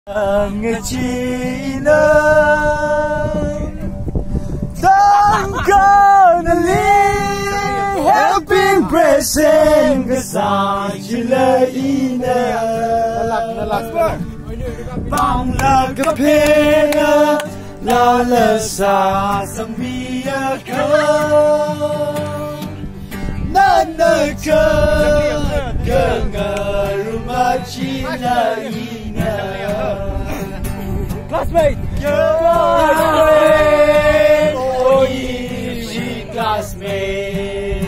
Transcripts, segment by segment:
ngecinan tangkanali helping present kesajila ina bangla kapena lala sa samia ka nanaka rumah Cina ina classmate oh she classmate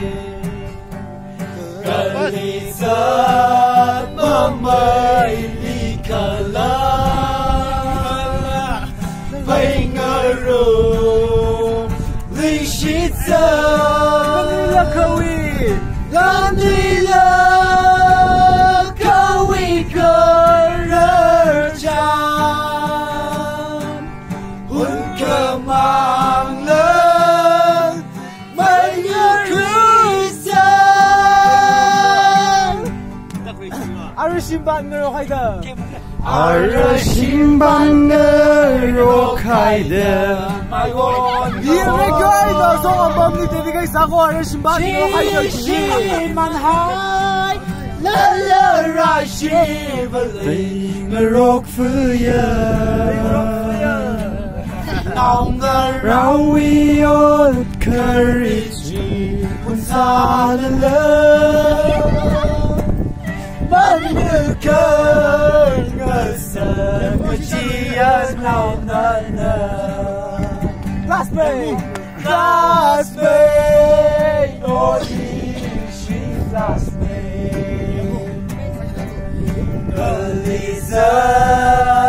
Kalisa mama ili kala Baingaru Lishita Manila kawi Manila kawi kerajaan Hun kemanglang Maya Kristian Arasimban ngerokaida Arasimban ngerokaida Iregaida Song abam ni tebigay sako Arasimban ngerokaida Shiman hai La rashi Balay ngerok fuya Nong the rawi ol courage Pun sa Manukar ngasa Majian now nana Classmate Classmate Oh she classmate Kalisa